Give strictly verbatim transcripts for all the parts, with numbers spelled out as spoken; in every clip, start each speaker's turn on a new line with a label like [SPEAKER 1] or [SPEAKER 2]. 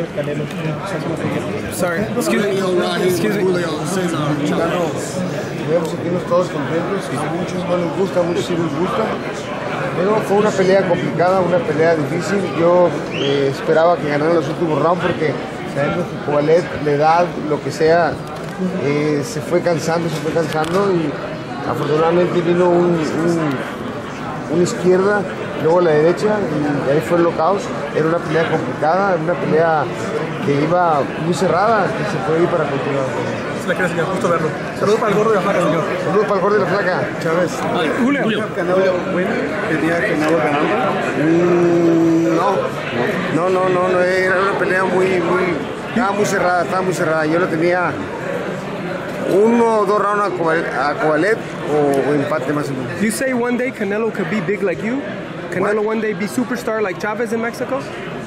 [SPEAKER 1] Canelo. Sorry, excuse me. Excuse me.
[SPEAKER 2] Vemos aquí todos contentos, muchos no les gusta, muchos sí les gusta. Pero fue una pelea complicada, una pelea difícil. Yo eh, esperaba que ganara los últimos rounds porque sabemos que Kovalev, la edad, lo que sea, eh, se fue cansando, se fue cansando y afortunadamente vino un, un, una izquierda, luego la derecha y ahí fue el knockout. Era una pelea complicada, una pelea que iba muy cerrada, que se puede ir para continuar.
[SPEAKER 1] Se la quiere, señor, gusto verlo. Saludos para el gordo de la flaca, señor.
[SPEAKER 2] Saludos para el gordo de la flaca.
[SPEAKER 3] Chávez.
[SPEAKER 1] Julio.
[SPEAKER 3] Julio. ¿Canelo Wayne tenía Canelo ganando?
[SPEAKER 2] Mm, no, no, no, no, no, era una pelea muy, muy, estaba muy cerrada, estaba muy cerrada. Yo no tenía uno o dos rounds a Kovalev o, o empate más o menos.
[SPEAKER 1] You say one day Canelo could be big like you? Canelo one day be superstar like Chavez in Mexico?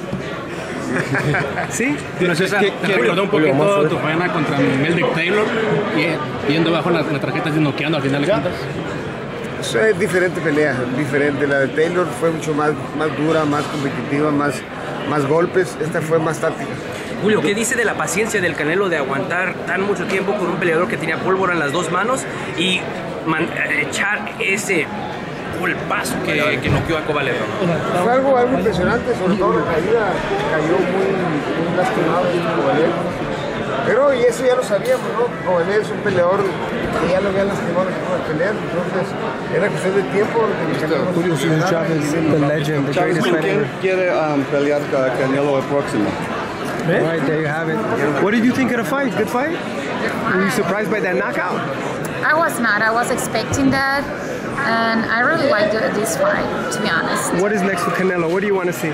[SPEAKER 1] ¿Sí?
[SPEAKER 4] Pero César, te recordó un poquito tu faena contra Meldrick Taylor y yendo bajo las la tarjetas y noqueando al final de cuentas.
[SPEAKER 2] Es diferente pelea, diferente. La de Taylor fue mucho más, más dura, más competitiva, más, más golpes. Esta fue más táctica.
[SPEAKER 5] Julio, ¿qué dice de la paciencia del Canelo de aguantar tan mucho tiempo con un peleador que tenía pólvora en las dos manos y man, echar ese golpazo que, que noqueó a Kovalev?
[SPEAKER 2] Fue algo, algo impresionante, sobre todo la caída, cayó muy, muy lastimado Kovalev. Pero y eso ya lo sabíamos, ¿no? Kovalev es un peleador que ya lo había lastimado en la pelea, entonces era cuestión de tiempo.
[SPEAKER 1] Julio Chavez, the legend, the greatest
[SPEAKER 3] ¿Quién
[SPEAKER 1] fighter.
[SPEAKER 3] quiere um, pelear con Canelo el próximo?
[SPEAKER 1] All right, there you have it. What did you think of the fight? Good fight? Were you surprised by that knockout?
[SPEAKER 6] I was not. I was expecting that. And I really liked this fight, to be honest.
[SPEAKER 1] What is next for Canelo? What do you want to see?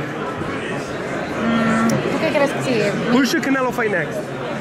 [SPEAKER 6] Mm, ¿Qué quieres decir?
[SPEAKER 1] Who should Canelo fight next?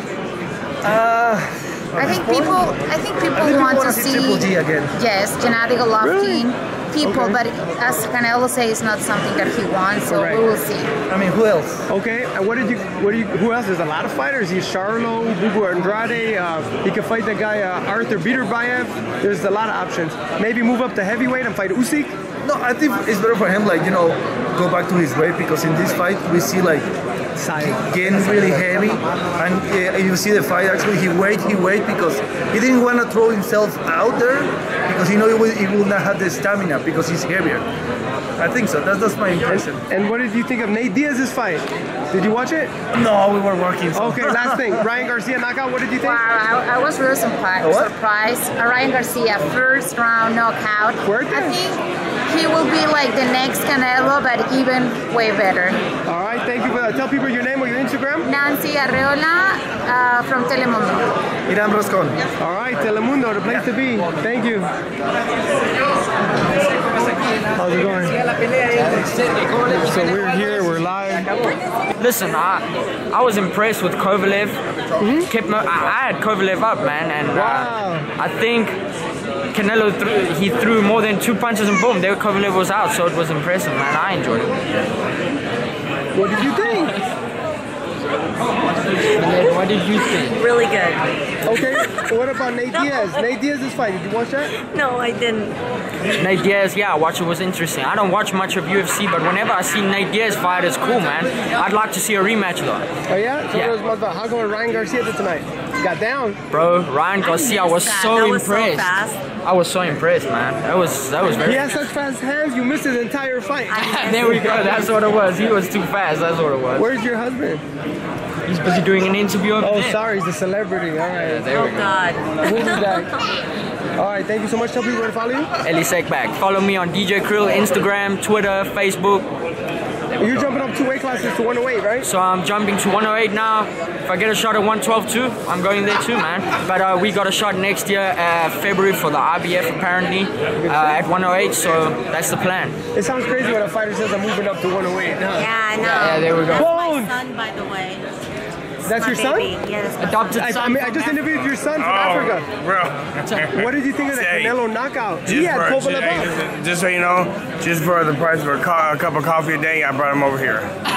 [SPEAKER 6] Uh, I think people. I think people
[SPEAKER 1] I think
[SPEAKER 6] want
[SPEAKER 1] people
[SPEAKER 6] to
[SPEAKER 1] see
[SPEAKER 6] see.
[SPEAKER 1] Triple G again.
[SPEAKER 6] Yes, Gennady Golovkin.
[SPEAKER 1] Really?
[SPEAKER 6] People,
[SPEAKER 1] Okay.
[SPEAKER 6] but as Canelo says, it's not something that he wants, so
[SPEAKER 1] Right.
[SPEAKER 6] we will see.
[SPEAKER 1] I mean, who else? Okay, and what did you? What do you? Who else? There's a lot of fighters. He's Charlo, Bubu Andrade. Uh, he could fight the guy uh, Arthur Beterbiev. There's a lot of options. Maybe move up to heavyweight and fight Usyk.
[SPEAKER 7] No, I think it's better for him, like, you know, go back to his weight, because in this fight we see like getting really heavy, and uh, you see the fight actually he wait, he wait because he didn't want to throw himself out there because he know he will, he will not have the stamina because he's heavier. I think so. That's that's my impression.
[SPEAKER 1] And, and what did you think of Nate Diaz's fight? Did you watch it?
[SPEAKER 7] No, we were working. So.
[SPEAKER 1] Okay, last thing. Ryan Garcia knockout. What did you think?
[SPEAKER 6] Wow, I, I was really surprised. surprised. Uh, Ryan Garcia, first round knockout.
[SPEAKER 1] Fuerte.
[SPEAKER 6] I think he will be like the next Canelo, but even way better.
[SPEAKER 1] All right, thank you for that. Tell people your name or your Instagram.
[SPEAKER 6] Nancy Arreola uh, from Telemundo.
[SPEAKER 7] Irán Rascón.
[SPEAKER 1] All right, Telemundo, the place to be. Thank you. How's it going? So we're here, we're live.
[SPEAKER 8] Listen, I, I was impressed with Kovalev. Mm-hmm. Kept my, I, I had Kovalev up, man, and
[SPEAKER 1] wow.
[SPEAKER 8] uh, I think Canelo threw, he threw more than two punches and boom, there Kovalev was out. So it was impressive, man. I enjoyed it.
[SPEAKER 1] What did you think?
[SPEAKER 8] What did you think?
[SPEAKER 9] Really good.
[SPEAKER 1] Okay, so what about Nate Diaz? Nate Diaz's fight, did you watch that?
[SPEAKER 9] No, I didn't.
[SPEAKER 8] Nate Diaz, yeah, I watched it, was interesting. I don't watch much of U F C, but whenever I see Nate Diaz fight, it's cool, man. I'd like to see a rematch though.
[SPEAKER 1] Oh yeah? So
[SPEAKER 8] yeah.
[SPEAKER 1] what was about, how come Ryan Garcia did tonight? He got down.
[SPEAKER 8] Bro, Ryan Garcia was
[SPEAKER 9] that.
[SPEAKER 8] so
[SPEAKER 9] that was
[SPEAKER 8] impressed.
[SPEAKER 9] So fast.
[SPEAKER 8] I was so impressed, man. That was that was very.
[SPEAKER 1] He has such fast hands, you missed his entire fight.
[SPEAKER 8] There we go, that's what it was. He was too fast, that's what it was.
[SPEAKER 1] Where's your husband?
[SPEAKER 8] He's busy doing an interview over
[SPEAKER 1] Oh,
[SPEAKER 8] there.
[SPEAKER 1] sorry, he's a celebrity. All right.
[SPEAKER 8] Yeah, there
[SPEAKER 9] oh
[SPEAKER 8] we go.
[SPEAKER 9] God.
[SPEAKER 1] We'll be back. All right, thank you so much. Tell people where to follow you.
[SPEAKER 8] Elie Seckbach. Follow me on D J Krill, Instagram, Twitter, Facebook.
[SPEAKER 1] You're jumping up two weight classes to one oh eight, right?
[SPEAKER 8] So I'm jumping to one oh eight now. If I get a shot at one twelve too, I'm going there too, man. But uh, we got a shot next year, uh, February for the I B F apparently, uh, at one oh eight. So that's the plan.
[SPEAKER 1] It sounds crazy when a fighter says I'm moving up to one oh eight. Huh?
[SPEAKER 9] Yeah, I know.
[SPEAKER 8] Yeah, there we go.
[SPEAKER 9] That's my son, by the way.
[SPEAKER 1] That's
[SPEAKER 9] my
[SPEAKER 1] your son?
[SPEAKER 9] baby. Yeah, that's my
[SPEAKER 8] Adopted
[SPEAKER 1] I,
[SPEAKER 8] son.
[SPEAKER 1] I mean, I just interviewed your son from
[SPEAKER 10] Oh,
[SPEAKER 1] Africa.
[SPEAKER 10] bro.
[SPEAKER 1] What did you think of the Canelo knockout? He
[SPEAKER 10] Just,
[SPEAKER 1] had
[SPEAKER 10] for,
[SPEAKER 1] Kovalev up.
[SPEAKER 10] just, just so you know, just for the price of a, co a cup of coffee a day, I brought him over here.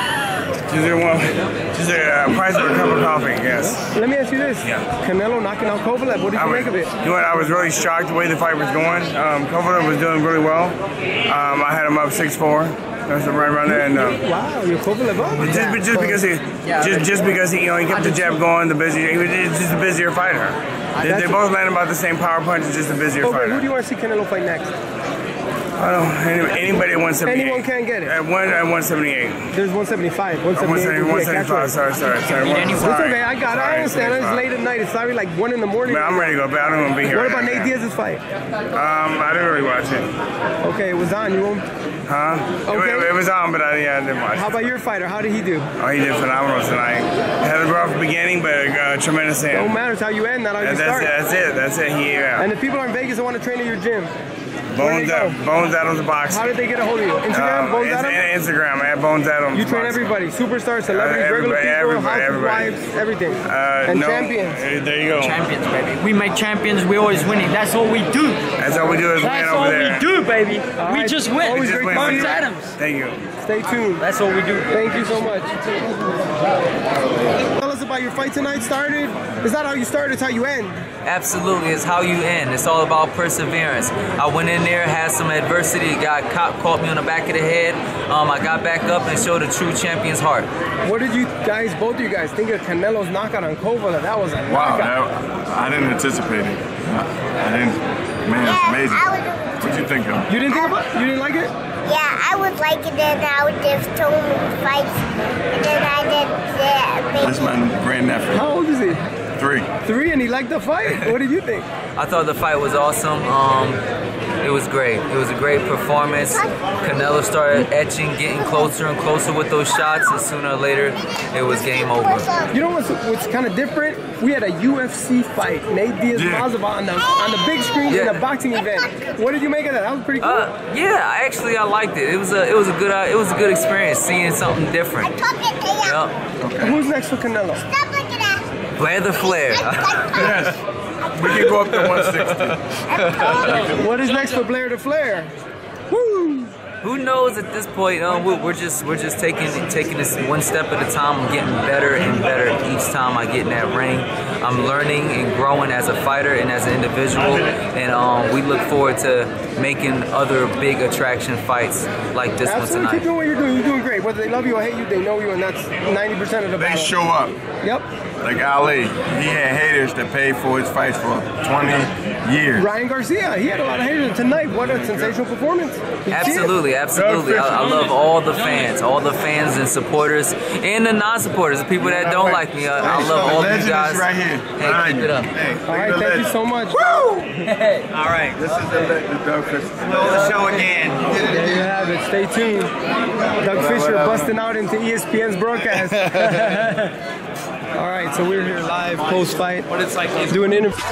[SPEAKER 10] Just a, well, just a uh, price of a cup of coffee, yes.
[SPEAKER 1] Let me ask you this.
[SPEAKER 10] Yeah.
[SPEAKER 1] Canelo knocking out Kovalev. What did you
[SPEAKER 10] I was,
[SPEAKER 1] make of it?
[SPEAKER 10] You know what? I was really shocked the way the fight was going. Um, Kovalev was doing really well. Um, I had him up six four. That's right around there. And, um,
[SPEAKER 1] wow, you're Kovalev up.
[SPEAKER 10] Just, yeah. just because he, yeah, just, just because he, you know, he kept the jab going, the busier. He was just a busier fighter. They, they both land about the same power punch. It's just a busier
[SPEAKER 1] okay,
[SPEAKER 10] fighter.
[SPEAKER 1] Who do you want to see Canelo fight next?
[SPEAKER 10] I don't know. Anybody at one seventy-eight.
[SPEAKER 1] Anyone can get it.
[SPEAKER 10] At one at one seventy-eight.
[SPEAKER 1] There's one seventy-five. one seventy-eight.
[SPEAKER 10] one seventy-five. Sorry, sorry, sorry.
[SPEAKER 1] It's okay. I got it. I understand. It's late at night. It's probably like one in the morning.
[SPEAKER 10] Man, I'm ready to go, but I don't want to be here.
[SPEAKER 1] What
[SPEAKER 10] right
[SPEAKER 1] about
[SPEAKER 10] now.
[SPEAKER 1] Nate Diaz's fight?
[SPEAKER 10] Um, I didn't really watch it.
[SPEAKER 1] Okay, it was on. You won't.
[SPEAKER 10] Huh? Okay. It, it was on, but I, yeah, I didn't watch it.
[SPEAKER 1] How about your fighter? How did he do?
[SPEAKER 10] Oh, he did phenomenal tonight. Had a rough beginning, but a uh, tremendous end.
[SPEAKER 1] Don't matter. It's how you end, not how you
[SPEAKER 10] that's
[SPEAKER 1] start.
[SPEAKER 10] It, that's it. That's it. He, yeah.
[SPEAKER 1] And if people are in Vegas that want to train at your gym,
[SPEAKER 10] Bones, Ad Bones Adams Box.
[SPEAKER 1] How did they get a hold of you? Instagram,
[SPEAKER 10] um,
[SPEAKER 1] Bones Adams?
[SPEAKER 10] Instagram, at Bones Adams.
[SPEAKER 1] You train
[SPEAKER 10] box.
[SPEAKER 1] everybody, superstars, celebrities,
[SPEAKER 10] uh,
[SPEAKER 1] regular people,
[SPEAKER 10] everybody,
[SPEAKER 1] housewives,
[SPEAKER 10] everybody.
[SPEAKER 1] everything.
[SPEAKER 10] Uh,
[SPEAKER 1] and
[SPEAKER 10] no,
[SPEAKER 1] champions.
[SPEAKER 10] Uh, there you go.
[SPEAKER 8] Champions, baby. We make champions, we always winning. That's all we do.
[SPEAKER 10] That's all we do is
[SPEAKER 8] That's
[SPEAKER 10] win over there.
[SPEAKER 8] That's all we do, baby.
[SPEAKER 1] All
[SPEAKER 8] we
[SPEAKER 1] right.
[SPEAKER 8] just win.
[SPEAKER 1] Always great
[SPEAKER 8] Bones Adams.
[SPEAKER 10] Thank you.
[SPEAKER 1] Stay tuned.
[SPEAKER 8] That's all we do.
[SPEAKER 1] Thank you so much. Tell us about your fight tonight. Started. It's not how you start, it's how you end.
[SPEAKER 11] Absolutely, it's how you end. It's all about perseverance. I went in there, had some adversity, got caught, caught me on the back of the head. Um, I got back up and showed a true champion's heart.
[SPEAKER 1] What did you guys, both of you guys, think of Canelo's knockout on Kovalev? That was a
[SPEAKER 12] wow,
[SPEAKER 1] knockout.
[SPEAKER 12] That, I didn't anticipate it. I didn't. Man, it's amazing. What did you think of?
[SPEAKER 1] You didn't think about it? You didn't like it?
[SPEAKER 13] Yeah, I was like it, and I would just told me fights, and then I did that.
[SPEAKER 12] This is my grandnephew.
[SPEAKER 1] How old is he?
[SPEAKER 12] Three.
[SPEAKER 1] Three, and he liked the fight? What did you think?
[SPEAKER 11] I thought the fight was awesome. Um, it was great. It was a great performance. Canelo started etching, getting closer and closer with those shots, and sooner or later, it was game over.
[SPEAKER 1] You know what's, what's kind of different? We had a U F C fight, Nate Diaz
[SPEAKER 11] Yeah.
[SPEAKER 1] on the on the big screen
[SPEAKER 11] Yeah.
[SPEAKER 1] in a boxing event. What did you make of that? That was pretty cool.
[SPEAKER 11] Uh, yeah, actually, I liked it. It was a, it was a good, uh, it was a good experience seeing something different. Yep.
[SPEAKER 1] Okay. Who's next for Canelo?
[SPEAKER 11] Blair the Flair.
[SPEAKER 12] Yes. We can go up to one sixty.
[SPEAKER 1] What is next for Blair the Flair? Woo!
[SPEAKER 11] Who knows at this point? Uh, we're, we're just we're just taking taking this one step at a time. I'm getting better and better each time I get in that ring. I'm learning and growing as a fighter and as an individual, and um, we look forward to making other big attraction fights like this
[SPEAKER 1] Absolutely.
[SPEAKER 11] one tonight.
[SPEAKER 1] Keep doing what you're doing. You're doing great. Whether they love you or hate you, they know you, and that's ninety percent of the
[SPEAKER 12] They
[SPEAKER 1] battle.
[SPEAKER 12] show up.
[SPEAKER 1] Yep.
[SPEAKER 12] Like Ali, he had haters that paid for his fights for twenty years.
[SPEAKER 1] Ryan Garcia, he had a lot of haters tonight. What a sensational performance. You
[SPEAKER 11] Absolutely, absolutely. I, I love all the fans, all the fans and supporters, and the non-supporters, the people that don't like me. I, I love all you guys.
[SPEAKER 12] Right here.
[SPEAKER 11] Hey, keep it up.
[SPEAKER 1] All right, thank you so much.
[SPEAKER 11] Woo!
[SPEAKER 14] All right.
[SPEAKER 12] This is the, the Doug Fisher.
[SPEAKER 14] Know the show again.
[SPEAKER 1] There you have it. Stay tuned. Doug Fisher busting out into E S P N's broadcast. All right, so we're here live post-fight. What it's like doing an interview.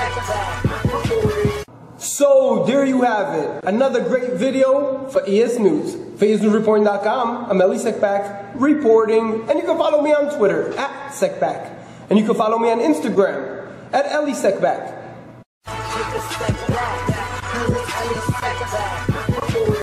[SPEAKER 1] So there you have it. Another great video for E S News. For E S News Reporting dot com, I'm Elie Seckbach reporting, and you can follow me on Twitter at Seckbach, and you can follow me on Instagram at Elie Seckbach.